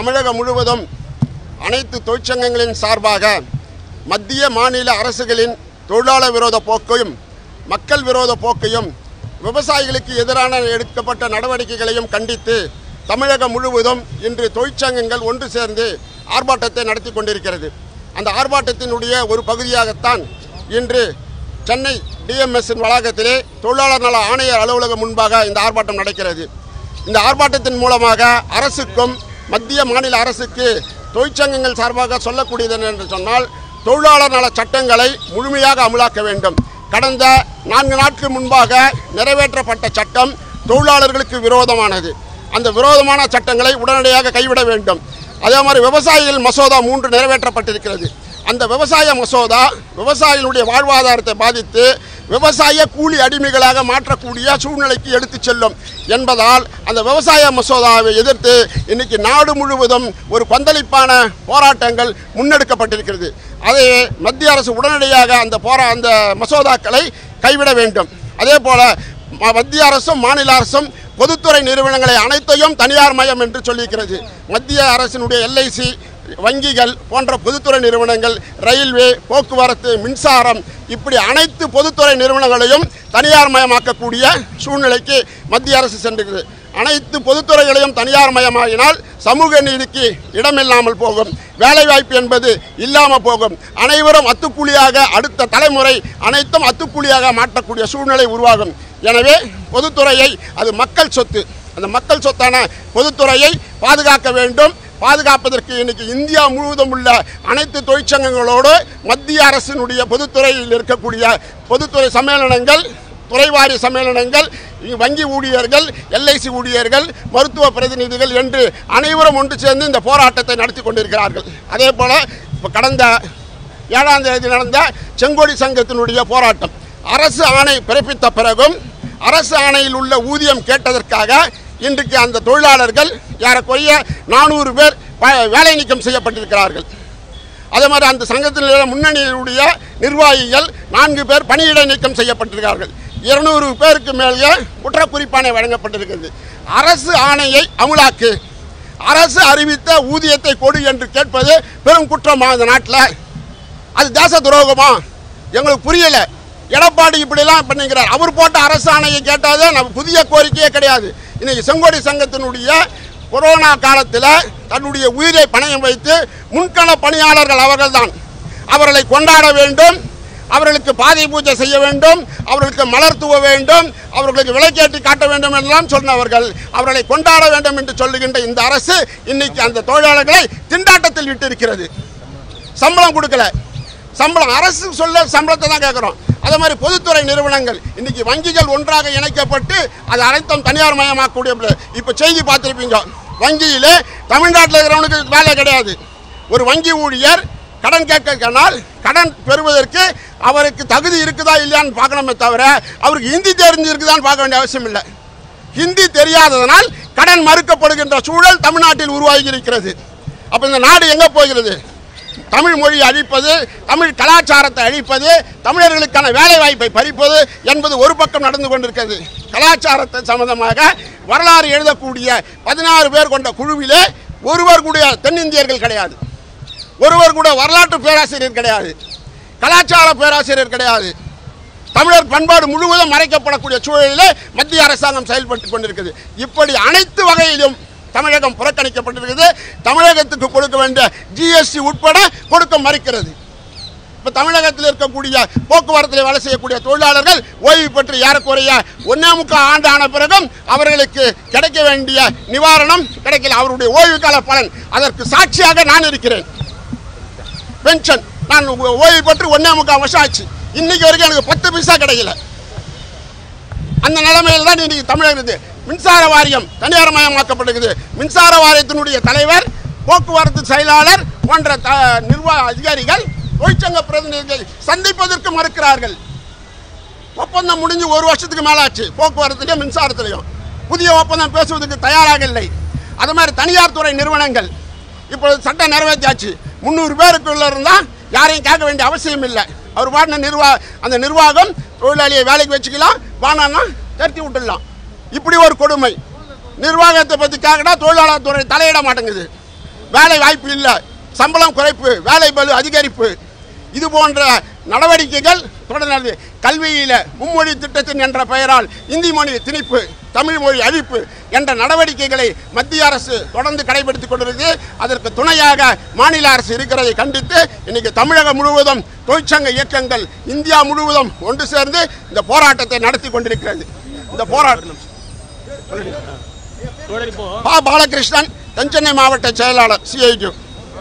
தமிழகம் முழுவதும் அனைத்து தொழிற்சங்கங்களின் சார்பாக மத்திய மாநில அரசுகளின் தொழிலாளர் விரோத போக்கையும் மக்கள் விரோத போக்கையும் விவசாயிகளுக்கு எதிரான எடுக்கப்பட்ட நடவடிக்கைகளையும் கண்டித்து தமிழகம் முழுவதும் இன்று தொழிற்சங்கங்கள் ஒன்று சேர்ந்து ஆர்ப்பாட்டத்தை நடத்தி கொண்டிருக்கிறது. அந்த ஆர்ப்பாட்டத்தினுடைய ஒரு பகுதியாகத்தான் இன்று சென்னை டிஎம்எஸ்ஸின் வளாகத்திலே தொழிலாளர் நல ஆணையர் அலுவலகம் முன்பாக இந்த ஆர்ப்பாட்டம் நடக்கிறது. இந்த ஆர்ப்பாட்டத்தின் மூலமாக அரசுக்கும் மத்திய மாநில அரசுக்கு தொழிற்சங்கங்கள் சார்பாக சொல்லக்கூடியது என்று சொன்னால், தொழிலாளர் நல சட்டங்களை முழுமையாக அமலாக்க வேண்டும். கடந்த 4 நாட்கள் முன்பாக நிறைவேற்றப்பட்ட சட்டம் தொழிலாளர்களுக்கு விரோதமானது. அந்த விரோதமான சட்டங்களை உடனடியாக கைவிட வேண்டும். அதே மாதிரி விவசாயிகள் மசோதா 3 நிறைவேற்றப்பட்டிருக்கிறது. அந்த விவசாய மசோதா விவசாயிகளுடைய வாழ்வாதாரத்தை பாதித்து விவசாய கூலி அடிமைகளாக மாற்றக்கூடிய சூழ்நிலைக்கு எடுத்து செல்லும் என்பதால் அந்த விவசாய மசோதாவை எதிர்த்து இன்னைக்கு நாடு முழுவதும் ஒரு கொந்தளிப்பான போராட்டங்கள் முன்னெடுக்கப்பட்டிருக்கிறது. அதை மத்திய அரசு உடனடியாக அந்த மசோதாக்களை கைவிட வேண்டும். அதே போல மத்திய அரசும் மாநில அரசும் பொதுத்துறை நிறுவனங்களை அனைத்தையும் தனியார் மயம் என்று சொல்லியிருக்கிறது. மத்திய அரசினுடைய எல்ஐசி, வங்கிகள் போன்ற பொதுத்துறை நிறுவனங்கள், ரயில்வே, போக்குவரத்து, மின்சாரம், இப்படி அனைத்து பொதுத்துறை நிறுவனங்களையும் தனியார் மயமாக்கக்கூடிய சூழ்நிலைக்கு மத்திய அரசு சென்றுகிறது. அனைத்து பொதுத்துறைகளையும் தனியார் மயமாகினால் சமூக நீதிக்கு இடமில்லாமல் போகும், வேலைவாய்ப்பு என்பது இல்லாமல் போகும், அனைவரும் அத்துக்கூலியாக, அடுத்த தலைமுறை அனைத்தும் அத்துக்கூலியாக மாற்றக்கூடிய சூழ்நிலை உருவாகும். எனவே பொதுத்துறையை, அது மக்கள் சொத்து, அந்த மக்கள் சொத்தான பொதுத்துறையை பாதுகாக்க வேண்டும். பாதுகாப்பதற்கு இன்னைக்கு இந்தியா முழுவதும் உள்ள அனைத்து தொழிற்சங்கங்களோடு மத்திய அரசினுடைய பொதுத்துறையில் இருக்கக்கூடிய பொதுத்துறை சம்மேளனங்கள், துறைவாரி சம்மேளனங்கள், வங்கி ஊழியர்கள், எல்ஐசி ஊழியர்கள், மருத்துவ பிரதிநிதிகள் என்று அனைவரும் ஒன்று சேர்ந்து இந்த போராட்டத்தை நடத்தி கொண்டிருக்கிறார்கள். அதே போல் இப்போ கடந்த 7ஆம் தேதி நடந்த செங்கோடி சங்கத்தினுடைய போராட்டம், அரசு ஆணை பிறப்பித்த பிறகும் அரசு ஆணையில் உள்ள ஊதியம் கேட்டதற்காக இன்றைக்கு அந்த தொழிலாளர்கள் ஏறக்குறைய 400 பேர் வேலை நீக்கம் செய்யப்பட்டிருக்கிறார்கள். அதே மாதிரி அந்த சங்கத்தில் முன்னணியுடைய நிர்வாகிகள் 4 பேர் பணியிடை நீக்கம் செய்யப்பட்டிருக்கிறார்கள். 200 பேருக்கு மேலே குற்றக்குறிப்பாணை வழங்கப்பட்டிருக்கிறது. அரசு ஆணையை அமுலாக்கு, அரசு அறிவித்த ஊதியத்தை கொடு என்று கேட்பது பெரும் குற்றமா இந்த நாட்டில்? அது தேச துரோகமா? எங்களுக்கு புரியலை. எடப்பாடி இப்படிலாம் பண்ணிக்கிறார். அவர் போட்ட அரசாணையை கேட்டாதே நம்ம புதிய கோரிக்கையே கிடையாது. இன்னைக்கு செங்கோடி சங்கத்தினுடைய கொரோனா காலத்தில் தன்னுடைய உயிரை பணயம் வைத்து முன்கள பணியாளர்கள் அவர்கள்தான். அவர்களை கொண்டாட வேண்டும், அவர்களுக்கு பாதை பூஜை செய்ய வேண்டும், அவர்களுக்கு மலர் தூவ வேண்டும், அவர்களுக்கு விளக்கேற்றி காட்ட வேண்டும் என்றெல்லாம் சொன்னவர்கள் அவர்களை கொண்டாட வேண்டும் என்று சொல்லுகின்ற இந்த அரசு இன்னைக்கு அந்த தொழிலாளர்களை திண்டாட்டத்தில் விட்டிருக்கிறது. சம்பளம் கொடுக்கல, சம்பளம் அரசு சொல்ல சம்பளத்தை தான் கேட்குறோம். அதே மாதிரி பொதுத்துறை நிறுவனங்கள் இன்னைக்கு வங்கிகள் ஒன்றாக இணைக்கப்பட்டு அது அனைத்தும் தனியார் மயமாக்கக்கூடிய. இப்போ செய்தி பார்த்துருப்பீங்க, வங்கியிலே தமிழ்நாட்டில் இருக்கிறவனுக்கு வேலை கிடையாது. ஒரு வங்கி ஊழியர் கடன் கேட்கனால் கடன் பெறுவதற்கு அவருக்கு தகுதி இருக்குதா இல்லையான்னு பார்க்கணுமே தவிர அவருக்கு ஹிந்தி தெரிஞ்சிருக்குதான்னு பார்க்க வேண்டிய அவசியம் இல்லை. ஹிந்தி தெரியாததனால் கடன் மறுக்கப்படுகின்ற சூழல் தமிழ்நாட்டில் உருவாகி இருக்கிறது. அப்போ இந்த நாடு எங்கே போகிறது? தமிழ் மொழி அழிப்பது, தமிழ் கலாச்சாரத்தை அழிப்பது, தமிழர்களுக்கான வேலை வாய்ப்பை பறிப்பது என்பது ஒரு பக்கம் நடந்து கொண்டிருக்கிறது. கலாச்சாரத்தை சம்பந்தமாக வரலாறு எழுதக்கூடிய 16 பேர் கொண்ட குழுவிலே ஒருவர் கூட தென்னிந்தியர்கள் கிடையாது, ஒருவர் கூட வரலாற்று பேராசிரியர் கிடையாது, கலாச்சார பேராசிரியர் கிடையாது. தமிழர் பண்பாடு முழுவதும் மறைக்கப்படக்கூடிய சூழலிலே மத்திய அரசாங்கம் செயல்பட்டு கொண்டிருக்கிறது. இப்படி அனைத்து வகையிலும் தமிழகம் புறக்கணிக்கப்பட்டிருக்கிறது. தமிழகத்துக்கு கொடுக்க வேண்டிய ஜிஎஸ்டி உட்பட கொடுக்க மறுக்கிறது. இப்போ தமிழகத்தில் இருக்கக்கூடிய போக்குவரத்தில் வேலை செய்யக்கூடிய தொழிலாளர்கள் ஓய்வு பெற்று ஏறக்குறைய 1.25 ஆண்டு ஆன பிறகும் அவர்களுக்கு கிடைக்க வேண்டிய நிவாரணம் கிடைக்கல. அவருடைய ஓய்வு கால பலன் அதற்கு சாட்சியாக நான் இருக்கிறேன். பென்ஷன் நான் ஓய்வு பெற்று 1.25 வருஷம் ஆச்சு, இன்னைக்கு வரைக்கும் எனக்கு 10 பைசா கிடைக்கல. அந்த நிலைமையில் தான் இன்னைக்கு தமிழக மின்சார வாரியம் தனியார் மயமாக்கப்பட்டிருக்குது. மின்சார வாரியத்தினுடைய தலைவர், போக்குவரத்து செயலாளர் போன்ற நிர்வாக அதிகாரிகள் தொழிற்சங்க பிரதிநிதிகள் சந்திப்பதற்கு மறுக்கிறார்கள். ஒப்பந்தம் முடிஞ்சு 1 வருஷத்துக்கு மேலாச்சு. போக்குவரத்துலையும் மின்சாரத்திலையும் புதிய ஒப்பந்தம் பேசுவதற்கு தயாராக இல்லை. அது மாதிரி தனியார் துறை நிறுவனங்கள் இப்பொழுது சட்டம் நிறைவேற்றியாச்சு. 300 பேருக்குள்ள இருந்தால் யாரையும் கேட்க வேண்டிய அவசியம் இல்லை. அவர் பாடின அந்த நிர்வாகம் தொழிலாளியை வேலைக்கு வச்சுக்கலாம், வானான்னா தடுத்து விட்டுடலாம். இப்படி ஒரு கொடுமை. நிர்வாகத்தை பற்றி கேட்கட்டா தொழிலாளர் துறை தலையிட மாட்டேங்குது. வேலை வாய்ப்பு இல்லை, சம்பளம் குறைப்பு, வேலை பளு அதிகரிப்பு, இது போன்ற நடவடிக்கைகள் தொடர்ந்து கல்வியில் மும்மொழி திட்டத்தின் என்ற பெயரால் இந்தி மொழி திணிப்பு, தமிழ் மொழி அழிப்பு என்ற நடவடிக்கைகளை மத்திய அரசு தொடர்ந்து கடைபிடித்துக் கொண்டிருக்கு. அதற்கு துணையாக மாநில அரசு இருக்கிறதை கண்டித்து இன்னைக்கு தமிழகம் முழுவதும் தொழிற்சங்க இயக்கங்கள் இந்தியா முழுவதும் ஒன்று சேர்ந்து இந்த போராட்டத்தை நடத்தி கொண்டிருக்கிறது. இந்த போராட்டம் பாலகிருஷ்ணன், தென்சென்னை மாவட்ட செயலாளர், CITU.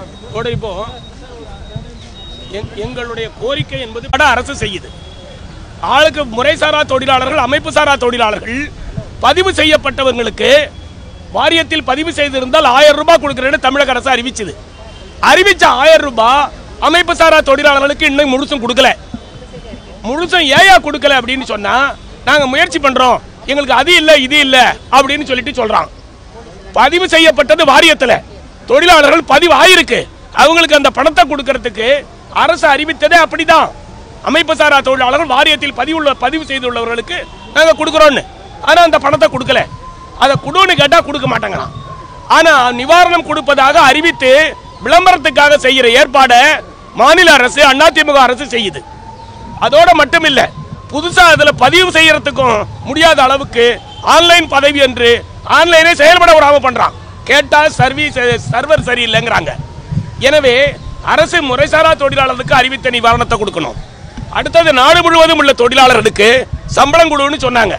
எங்களுடைய கோரிக்கை என்பது அரசு செய்யுது. ஆளுக்கு முறைசாரா தொழிலாளர்கள், அமைப்பு சாரா தொழிலாளர்கள் பதிவு செய்யப்பட்டவர்களுக்கு வாரியத்தில் பதிவு செய்திருந்தால் 1000 ரூபாய் கொடுக்கிறேன்னு தமிழக அரசு அறிவிச்சது. அறிவிச்ச 1000 ரூபாய் அமைப்பு சாரா தொழிலாளர்களுக்கு இன்னும் முழுசும் கொடுக்கல. முழுசும் ஏயா கொடுக்கல அப்படின்னு சொன்னா, நாங்க முயற்சி பண்றோம், எங்களுக்கு அது இல்ல இது இல்ல அப்படின்னு சொல்லிட்டு சொல்றான். பதிவு செய்யப்பட்டது வாரியத்தில், தொழிலாளர்கள் பதிவு ஆயிருக்கு, அவங்களுக்கு அந்த பணத்தை கொடுக்கறதுக்கு அரசு அறிவித்ததே அப்படிதான். அமைப்பு சாரா தொழிலாளர்கள் வாரியத்தில் பதிவு செய்துள்ளவர்களுக்கு நாங்க கொடுக்கிறோம்னு, ஆனா அந்த பணத்தை கொடுக்கல. அதை கொடுன்னு கேட்டா கொடுக்க மாட்டாங்களாம். ஆனா நிவாரணம் கொடுப்பதாக அறிவித்து விளம்பரத்துக்காக செய்யற ஏற்பாடை மாநில அரசு, அதிமுக அரசு செய்யுது. அதோட மட்டும் இல்ல, புதுசா அதுல பதிவு செய்யறதுக்கும் முடியாத அளவுக்கு ஆன்லைன் பதவி என்று ஆன்லைனே செயல்பட விடாம பண்றான். கேட்டா சர்வர் சரியில்லைங்கிறாங்க. எனவே அரசு முறைசாரா தொழிலாளர்களுக்கு அறிவித்த நிவாரணத்தை கொடுக்கணும். அடுத்தது நாடு முழுவதும் உள்ள தொழிலாளர்களுக்கு சம்பளம் கொடுன்னு சொன்னாங்க.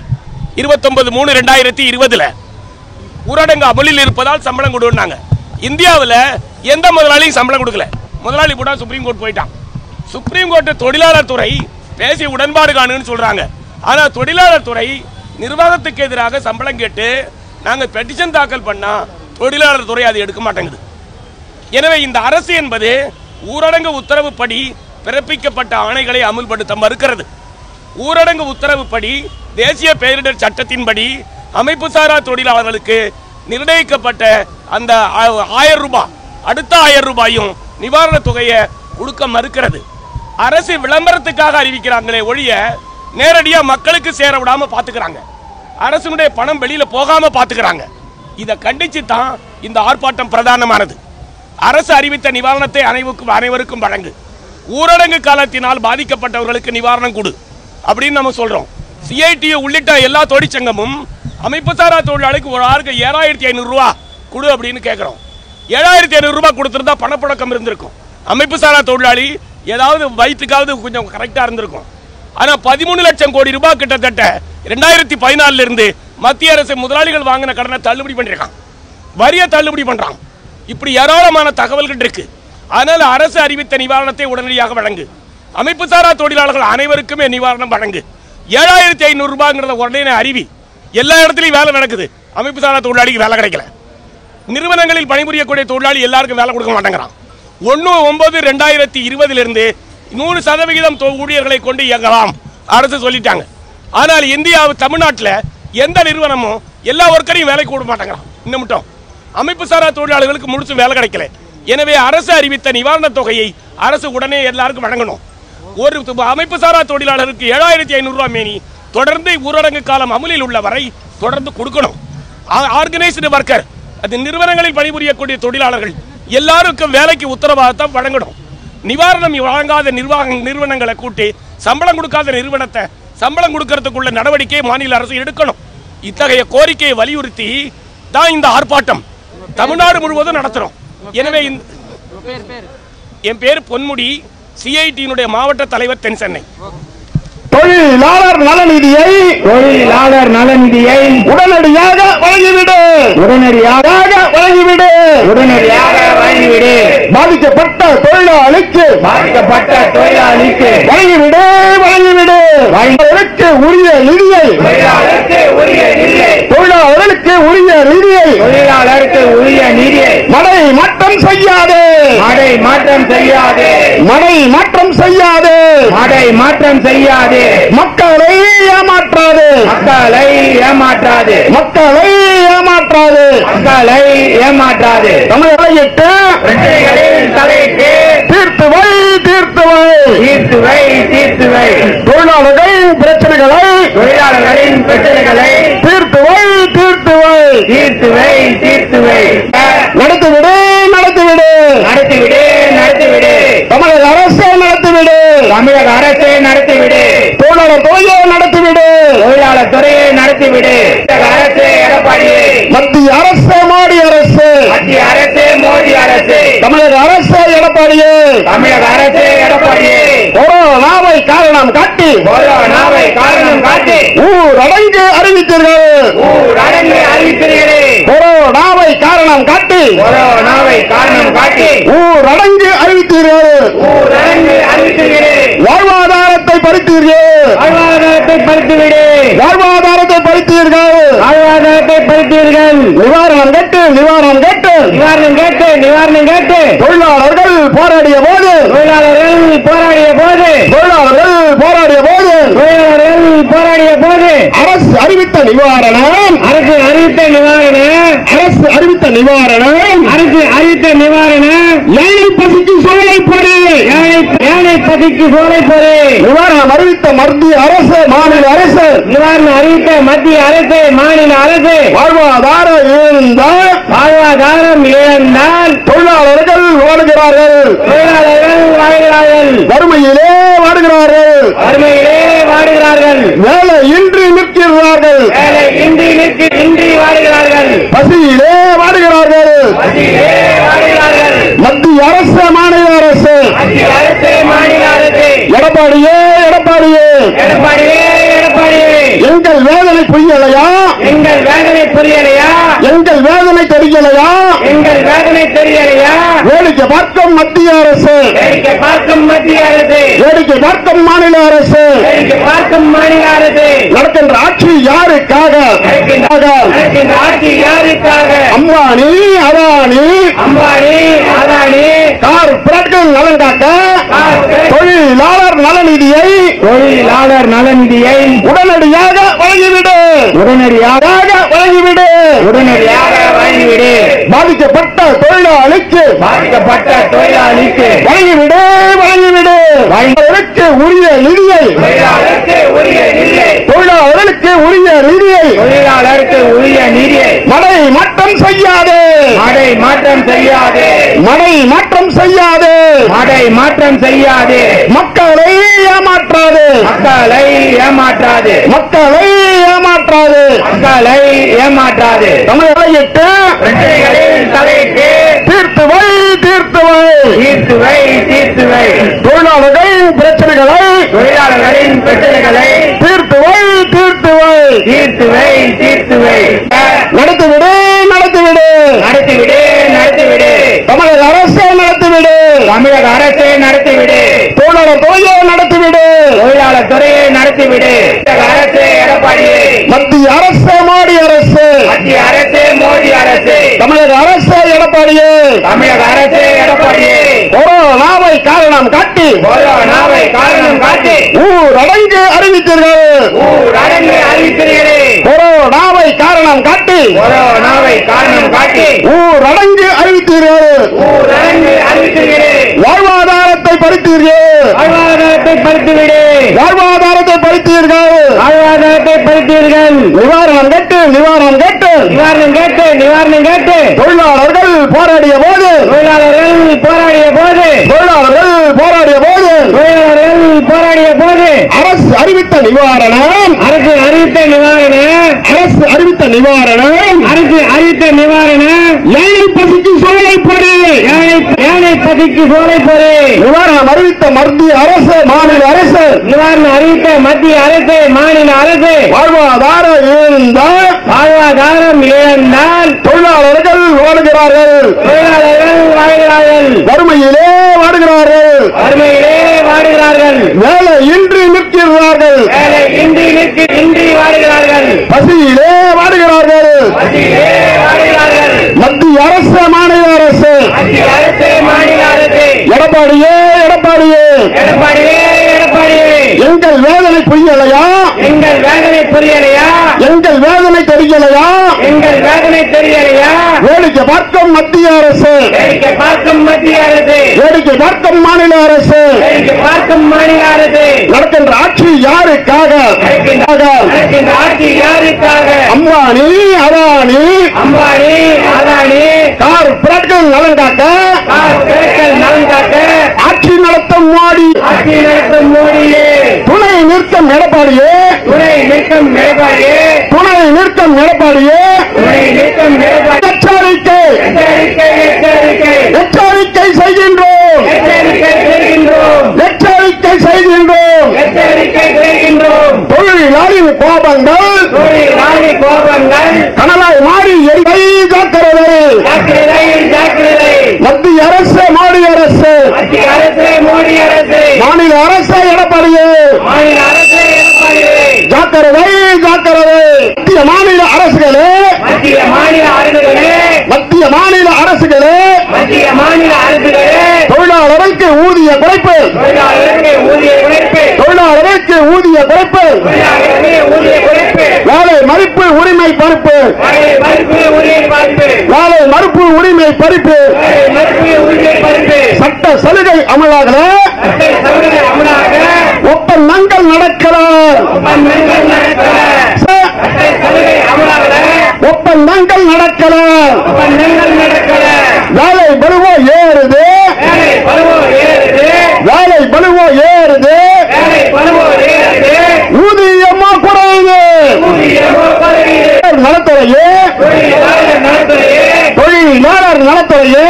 29/3/2020 ஊரடங்கு அமலில் இருப்பதால் சம்பளம் கொடுன்னாங்க. இந்தியாவில் எந்த முதலாளியும் சம்பளம் கொடுக்கல. முதலாளி கூட சுப்ரீம் கோர்ட் போயிட்டான். சுப்ரீம் கோர்ட் தொழிலாளர் துறை பேசி உடன்பாடு காணுன்னு சொல்றாங்க. ஆனா தொழிலாளர் துறை நிர்வாகத்துக்கு எதிராக சம்பளம் கேட்டு நாங்க பெட்டிஷன் தாக்கல் பண்ணா தொழிலாளர் துறை அதை எடுக்க மாட்டேங்குது. எனவே இந்த அரசு என்பது ஊரடங்கு உத்தரவுப்படி பிறப்பிக்கப்பட்ட ஆணைகளை அமுல்படுத்த மறுக்கிறது. ஊரடங்கு உத்தரவுப்படி தேசிய பேரிடர் சட்டத்தின்படி அமைப்பு சாரா தொழிலாளர்களுக்கு நிர்ணயிக்கப்பட்ட அந்த 1000 ரூபாய், அடுத்த 1000 ரூபாயும் நிவாரண தொகையை கொடுக்க மறுக்கிறது. அரசு விளம்பரத்துக்காக அறிவிக்கிறாங்களே ஒழிய நேரடியா மக்களுக்கு சேர விடாம பாத்துக்கிறாங்க. அரசுடைய பணம் வெளியில போகாம பாத்துக்கிறாங்க. இதை கண்டிச்சு தான் இந்த ஆர்ப்பாட்டம் பிரதானமானது. அரசு அறிவித்த நிவாரணத்தை அனைவருக்கும் வழங்கு, ஊரடங்கு காலத்தினால் பாதிக்கப்பட்டவர்களுக்கு நிவாரணம் கொடு அப்படின்னு நம்ம சொல்றோம். CITU உள்ளிட்ட எல்லா தொழிற்சங்கமும் அமைப்பு சாரா தொழிலாளிக்கு ஒரு ஆளுக்கு 7500 ரூபாய் கொடு அப்படின்னு கேட்கிறோம். 7500 ரூபாய் கொடுத்திருந்தா பணப்புழக்கம் இருந்திருக்கும். அமைப்பு சாரா தொழிலாளி ஏதாவது வயிற்றுக்காவது கொஞ்சம் கரெக்டா இருந்திருக்கும். ஆனா 13 லட்சம் கோடி ரூபாய் கிட்டத்தட்ட 2014 இருந்து மத்திய அரசு முதலாளிகள் வாங்கின கடனை தள்ளுபடி பண்ணிருக்கான், வரிய தள்ளுபடி பண்றான். இப்படி ஏராளமான தகவல்கள் இருக்கு. அதனால அரசு அறிவித்த நிவாரணத்தை உடனடியாக வழங்கு, அமைப்பு சாரா தொழிலாளர்கள் அனைவருக்குமே நிவாரணம் வழங்கு. 7500 ரூபாய்ங்கிறத உடனே அறிவி. எல்லா இடத்துலையும் வேலை நடக்குது, அமைப்பு சாரா தொழிலாளிக்கு வேலை கிடைக்கல. நிறுவனங்களில் பணிபுரியக்கூடிய தொழிலாளி எல்லாருக்கும் வேலை கொடுக்க மாட்டேங்கிறான். 1/9/2020 இருந்து 100% ஊழியர்களை கொண்டு இயங்கலாம் அரசு சொல்லிட்டாங்க. ஆனால் தமிழ்நாட்டில் எந்த நிறுவனமும் எல்லா ஒர்க்கரையும் வேலைக்கு விட மாட்டேங்கிறான். இன்னும் மட்டும் அமைப்பு சாரா தொழிலாளர்களுக்கு முழுசும் வேலை கிடைக்கல. எனவே அரசு அறிவித்த நிவாரண தொகையை அரசு உடனே எல்லாருக்கும் வழங்கணும். ஒரு அமைப்பு சாரா தொழிலாளருக்கு 7500 ரூபாய் மேனி தொடர்ந்து ஊரடங்கு காலம் அமலில் உள்ள வரை தொடர்ந்து கொடுக்கணும். ஆர்கனைஸ்டு ஒர்க்கர், அது நிறுவனங்களில் பணிபுரியக்கூடிய தொழிலாளர்கள் எல்லாருக்கும் வேலைக்கு உத்தரவாதத்தை வழங்கணும். நிவாரணம் வழங்காத நிறுவனங்களை கூட்டி சம்பளம் கொடுக்காத நிறுவனத்தை சம்பளம் கொடுக்கறதுக்குள்ள நடவடிக்கையை மாநில அரசு எடுக்கணும். இத்தகைய கோரிக்கையை வலியுறுத்தி தான் இந்த ஆர்ப்பாட்டம் தமிழ்நாடு முழுவதும் நடத்துறோம். எனவே என் பேர் பொன்முடி, CITU மாவட்ட தலைவர், தென்சென்னை. தொழிலாளர் நலநிதியை உடனடியாக வழங்கிவிடு, பாதிக்கப்பட்ட தொழிலாளிக்கு வழங்கிவிடு, உரிய நிதியை, தொழிலாளர்களுக்கு உரிய நிதியை மடை மாற்றம் செய்யாதே, மக்களை ஏமாற்றாது, தமிழகத்தை தீர்த்து வை, தொழிலாளர்களின் பிரச்சனைகளை தீர்த்து வை, நடத்திவிடு, நடத்திவிடு நடத்திவிடு தமிழக அரசே நடத்திவிடு தமிழக அரசே நடத்திவிடு தொழிலாளர் துறையை நடத்திவிடு தொழிலாளர் துறையை நடத்திவிடு அரசே எடப்பாடியே மத்திய அரசு மோடி அரசு மத்திய அரசு மோடி அரசு தமிழக அரசு எடப்பாடியே தமிழக அரசு எடப்பாடியே கொரோனாவை காரணம் காட்டி கொரோனாவை காரணம் காட்டி ஊரடங்கு அறிவித்தீர்கள் ஊரடங்கு அறிவித்தீர்களே கொரோனாவை காரணம் காட்டி கொரோனாவை காரணம் காட்டி ஊரடங்கு அறிவித்தீர்கள் ஊரடங்கு அறிவித்தீர்களே வாழ்வாதாரத்தை பறித்தீர்கள் வாழ்வாதாரத்தை பறித்துவிடு வாழ்வாதாரத்தை பறித்தீர்கள் வாழ்வாதாரத்தை பறித்தீர்கள் நிவாரணம் கேட்டு நிவாரணம் கேட்டு நிவாரணம் கேட்டு நிவாரணம் கேட்டு தொழிலாளர்கள் போராடிய போது தொழிலாளர்கள் போராடிய போது தொழிலாளர்கள் போராடிய போது தொழிலாளர்கள் போராடிய போது அரசு அறிவித்த நிவாரணம் அரசு அறிவித்த நிவாரணம் அரசு அறிவித்த நிவாரணம் அரசு அறிவித்த நிவாரணம் ஏழை பசிக்கு சோலை பொறி ஏழை பசிக்கு சோலை பொறி நிவாரணம் அறிவித்த மத்திய அரசு மாநில அரசு நிவாரணம் அறிவித்த மத்திய அரசு மாநில அரசு வாழ்வாதாரம் இழந்தால் தொழிலாளர்கள் வாடுகிறார்கள் தொழிலாளர்கள் வாழ்கிறார்கள் வறுமையிலே வாடுகிறார்கள் வறுமையிலே வாடுகிறார்கள் வேலை இன்றி நிற்கிறார்கள் வேலை இன்றி வாடுகிறார்கள் பசியிலே வாடுகிறார்கள் பசியிலே வாடுகிறார்கள் மத்திய அரசு மாநில அரசு மத்திய அரசு மாநில அரசு எடப்பாடியே எடப்பாடியே எடப்பாடியே எடப்பாடியே எங்கள் வேதனை புரியலையா எங்கள் வேதனை புரியலையா எங்கள் வேதனை தெரியலையா எங்கள் வேதனை தெரியலையா வேடிக்கை பார்க்கும் மத்திய அரசு வேடிக்கை பார்க்கும் மத்திய அரசு வேடிக்கை பார்க்கும் மாநில அரசு வேடிக்கை பார்க்கும் மாநில அரசு நடக்கின்ற ஆட்சி யாருக்காக நடக்கின்ற ஆட்சி யாருக்காக அம்பானி அதானி அம்பானி அதானி கார்ப்பரேட்கள் நலன் காக்க தொழிலாளர் நலநிதியை உடனடியாக வழங்கிவிடு உடனடியாக வழங்கிவிடு உடனடியாக வழங்கிவிடு பாதிக்கப்பட்ட தொழிலாளிக்கு வழங்கிவிடு வழங்கிவிடு தொழிலாளருக்கு உரிய நிதியை தொழிலாளர்களுக்கு உரிய நிதியை மடை மாற்றம் செய்யாது மடை மாற்றம் செய்யாது மக்களை ஏமாற்றாது தமிழகத்தை தீர்த்து வை தொழிலாளர்களின் பிரச்சனைகளை தீர்த்து வை நடத்திவிடு தமிழக அரசே நடத்திவிடு தொழிலாளர் துறையை நடத்திவிடு அரசு எடப்பாடியே மத்திய அரசு மோடி அரசு தமிழக அரசு எடப்பாடியே கொரோனாவை காரணம் காட்டி ஊரடங்கு அறிவித்தீர்கள் கொரோனாவை காரணம் காட்டி ஊரடங்கு அறிவித்தீர்கள் வாழ்வாதாரத்தை பறித்தீர்கள் வாழ்வாதாரத்தை பறித்தீர்கள் நிவாரணம் கேட்டு தொழிலாளர்கள் போராடிய போது அரசு அறிவித்த நிவாரணம் ஏழை பசிக்கு சோலை பொறி நிவாரணம் அறிவித்த மத்திய அரசு மாநில அரசு வாழ்வாதாரம் இழந்தால் தொழிலாளர்கள் வாடுகிறார்கள் வறுமையிலே வாடுகிறார்கள் வேலை இன்றி நிற்கிறார்கள் பசியிலே வாடுகிறார்கள் மத்திய அரசு மாநில அரசு எடப்பாடியே எங்கள் வேதனை புரியலையா எங்கள் வேதனை தெரியலையா வேடிக்கை பார்க்கும் மத்திய அரசு வேடிக்கை பார்க்கும் மாநில அரசு நடக்கின்ற ஆட்சி யாருக்காக அம்பானி அதானி கார்ப்பரேட்கள் நலன் காக்க ஆட்சி நடத்தும் மோடி துணை நிற்கும் எடப்பாடியே எச்சரிக்கை செய்கின்றோம் தொழிலாளியின் கோபங்கள் கனலாய் மாறி எரிவை ஜாக்கிரதை மத்திய அரசு மோடி அரசு மாநில அரசு எடப்பாடியே ஜாக்கிரதை மத்திய மாநில அரசுகளே தொழிலாளருக்கு ஊதிய குறைப்பு வேலை மறுப்பு உரிமை பறிப்பு சட்ட சலுகை அமலாக ஒப்பந்தங்கள் நடக்கல வேலை பலுவோ ஏறுது ஊதியமா குறையுது நலத்துறையே தொழிலாளர் நலத்துறையே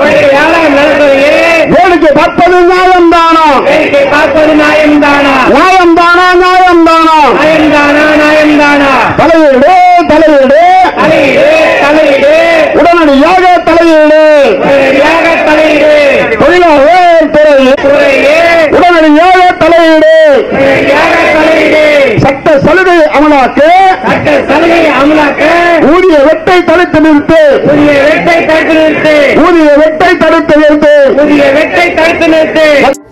வேடிக்கை பார்ப்பது நியாயம்தானா தலையீடு உடனடியாக தலையீடு தொழிலாளர் துறையே உடனடியாக தலையீடு சட்ட சலுகை அமலாக்க ஊதிய வெட்டை தடுத்து நிறுத்து